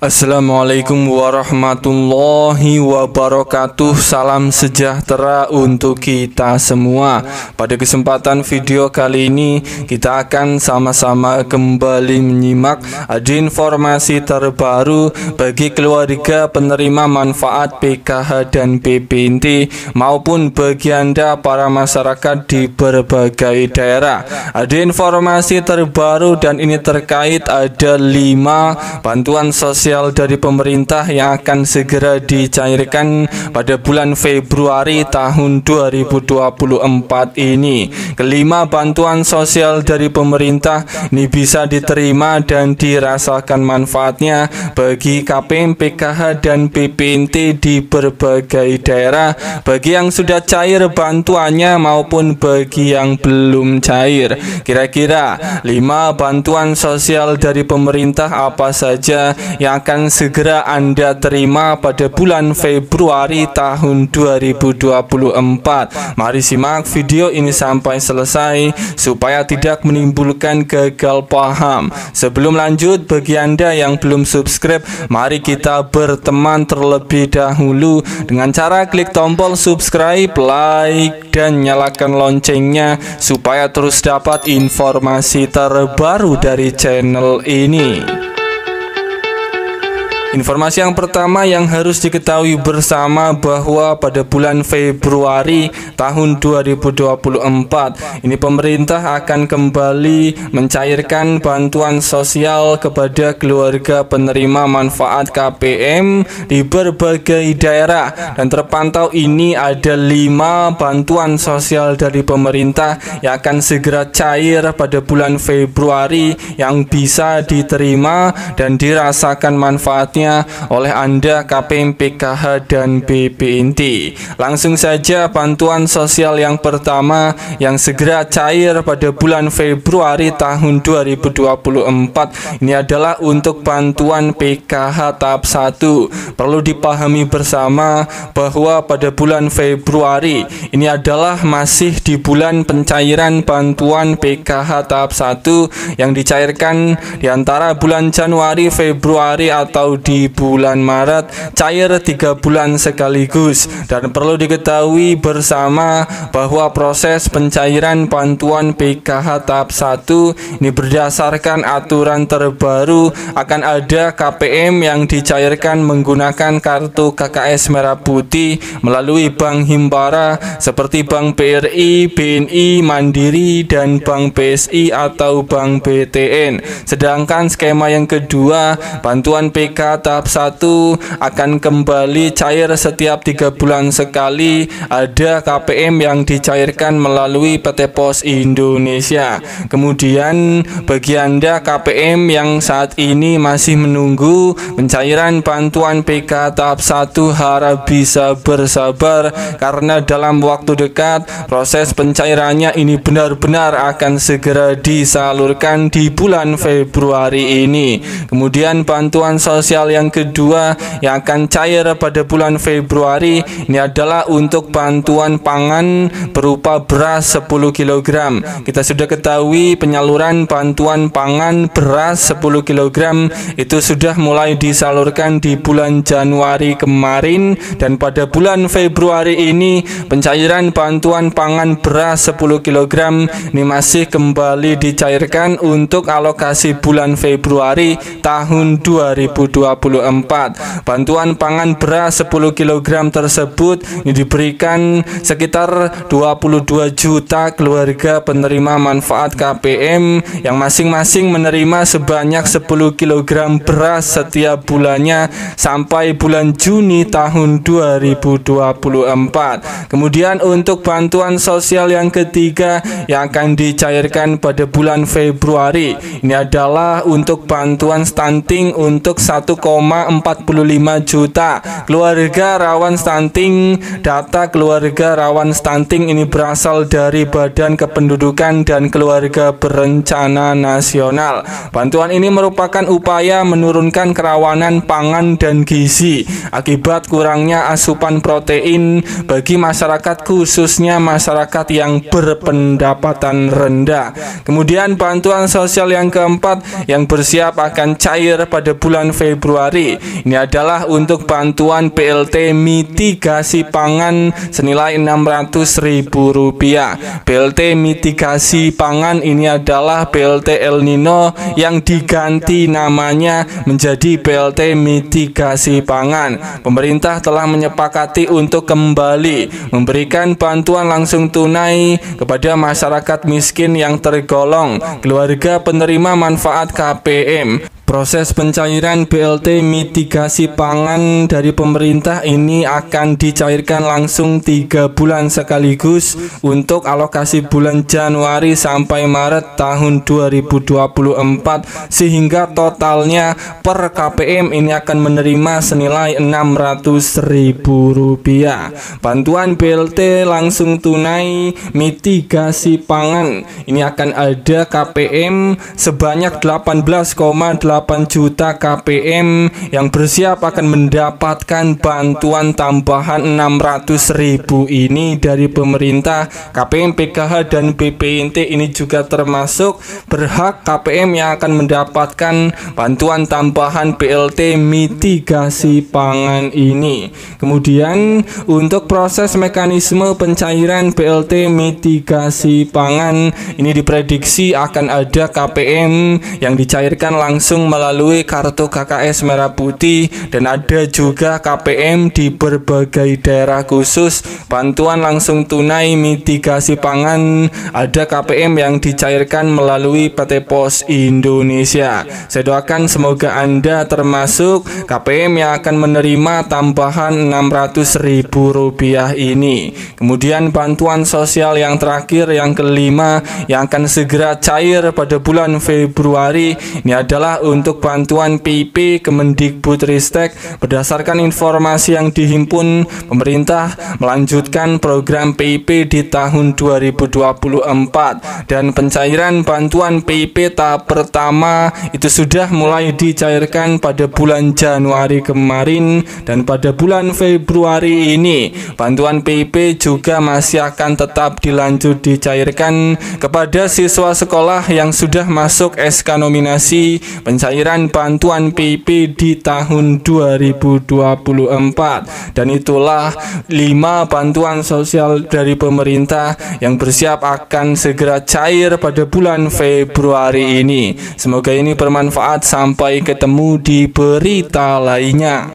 Assalamualaikum warahmatullahi wabarakatuh. Salam sejahtera untuk kita semua. Pada kesempatan video kali ini kita akan sama-sama kembali menyimak ada informasi terbaru bagi keluarga penerima manfaat PKH dan PPNT maupun bagi Anda para masyarakat di berbagai daerah. Ada informasi terbaru dan ini terkait ada 5 bantuan sosial dari pemerintah yang akan segera dicairkan pada bulan Februari tahun 2024 ini. Kelima bantuan sosial dari pemerintah ini bisa diterima dan dirasakan manfaatnya bagi KPM, PKH dan PPNT di berbagai daerah, bagi yang sudah cair bantuannya maupun bagi yang belum cair. Kira-kira 5 bantuan sosial dari pemerintah apa saja yang akan segera Anda terima pada bulan Februari tahun 2024. Mari simak video ini sampai selesai supaya tidak menimbulkan gagal paham. Sebelum lanjut, bagi Anda yang belum subscribe, mari kita berteman terlebih dahulu dengan cara klik tombol subscribe, like, dan nyalakan loncengnya supaya terus dapat informasi terbaru dari channel ini. Informasi yang pertama yang harus diketahui bersama bahwa pada bulan Februari tahun 2024 ini pemerintah akan kembali mencairkan bantuan sosial kepada keluarga penerima manfaat KPM di berbagai daerah, dan terpantau ini ada 5 bantuan sosial dari pemerintah yang akan segera cair pada bulan Februari yang bisa diterima dan dirasakan manfaatnya oleh Anda KPM, PKH dan PPNT. Langsung saja bantuan sosial yang pertama yang segera cair pada bulan Februari tahun 2024 ini adalah untuk bantuan PKH tahap 1. Perlu dipahami bersama bahwa pada bulan Februari ini adalah masih di bulan pencairan bantuan PKH tahap 1 yang dicairkan di antara bulan Januari, Februari atau di bulan Maret, cair 3 bulan sekaligus. Dan perlu diketahui bersama bahwa proses pencairan bantuan PKH tahap 1 ini berdasarkan aturan terbaru. Akan ada KPM yang dicairkan menggunakan kartu KKS Merah Putih melalui Bank Himbara seperti Bank BRI, BNI, Mandiri, dan Bank BSI atau Bank BTN. Sedangkan skema yang kedua, bantuan PKH tahap 1 akan kembali cair setiap 3 bulan sekali. Ada KPM yang dicairkan melalui PT Pos Indonesia. Kemudian bagi Anda KPM yang saat ini masih menunggu pencairan bantuan PKH tahap 1, harap bisa bersabar karena dalam waktu dekat proses pencairannya ini benar-benar akan segera disalurkan di bulan Februari ini. Kemudian bantuan sosial yang kedua yang akan cair pada bulan Februari ini adalah untuk bantuan pangan berupa beras 10 kg. Kita sudah ketahui penyaluran bantuan pangan beras 10 kg itu sudah mulai disalurkan di bulan Januari kemarin, dan pada bulan Februari ini pencairan bantuan pangan beras 10 kg ini masih kembali dicairkan untuk alokasi bulan Februari tahun 2024. Bantuan pangan beras 10 kg tersebut diberikan sekitar 22 juta keluarga penerima manfaat KPM yang masing-masing menerima sebanyak 10 kg beras setiap bulannya sampai bulan Juni tahun 2024. Kemudian untuk bantuan sosial yang ketiga yang akan dicairkan pada bulan Februari ini adalah untuk bantuan stunting untuk 1,45 juta keluarga rawan stunting. Data keluarga rawan stunting ini berasal dari Badan Kependudukan dan Keluarga Berencana Nasional. Bantuan ini merupakan upaya menurunkan kerawanan pangan dan gizi akibat kurangnya asupan protein bagi masyarakat, khususnya masyarakat yang berpendapatan rendah. Kemudian bantuan sosial yang keempat yang bersiap akan cair pada bulan Februari Februari. Ini adalah untuk bantuan BLT mitigasi pangan senilai Rp600.000. BLT mitigasi pangan ini adalah BLT El Nino yang diganti namanya menjadi BLT mitigasi pangan. Pemerintah telah menyepakati untuk kembali memberikan bantuan langsung tunai kepada masyarakat miskin yang tergolong keluarga penerima manfaat KPM. Proses pencairan BLT mitigasi pangan dari pemerintah ini akan dicairkan langsung 3 bulan sekaligus untuk alokasi bulan Januari sampai Maret tahun 2024, sehingga totalnya per KPM ini akan menerima senilai Rp600.000. Bantuan BLT langsung tunai mitigasi pangan ini akan ada KPM sebanyak 18,8 juta KPM yang bersiap akan mendapatkan bantuan tambahan 600.000 ini dari pemerintah. KPM, PKH, dan BPNT ini juga termasuk berhak KPM yang akan mendapatkan bantuan tambahan BLT mitigasi pangan ini. Kemudian untuk proses mekanisme pencairan BLT mitigasi pangan ini diprediksi akan ada KPM yang dicairkan langsung melalui kartu KKS Merah Putih, dan ada juga KPM di berbagai daerah khusus bantuan langsung tunai mitigasi pangan. Ada KPM yang dicairkan melalui PT Pos Indonesia. Saya doakan semoga Anda termasuk KPM yang akan menerima tambahan Rp600.000 ini. Kemudian bantuan sosial yang terakhir, yang kelima, yang akan segera cair pada bulan Februari ini adalah untuk bantuan PIP Kemendikbudristek. Berdasarkan informasi yang dihimpun, pemerintah melanjutkan program PIP di tahun 2024, dan pencairan bantuan PIP tahap pertama itu sudah mulai dicairkan pada bulan Januari kemarin, dan pada bulan Februari ini bantuan PIP juga masih akan tetap dilanjut dicairkan kepada siswa sekolah yang sudah masuk SK nominasi pencairan bantuan PIP di tahun 2024. Dan itulah 5 bantuan sosial dari pemerintah yang bersiap akan segera cair pada bulan Februari ini. Semoga ini bermanfaat. Sampai ketemu di berita lainnya.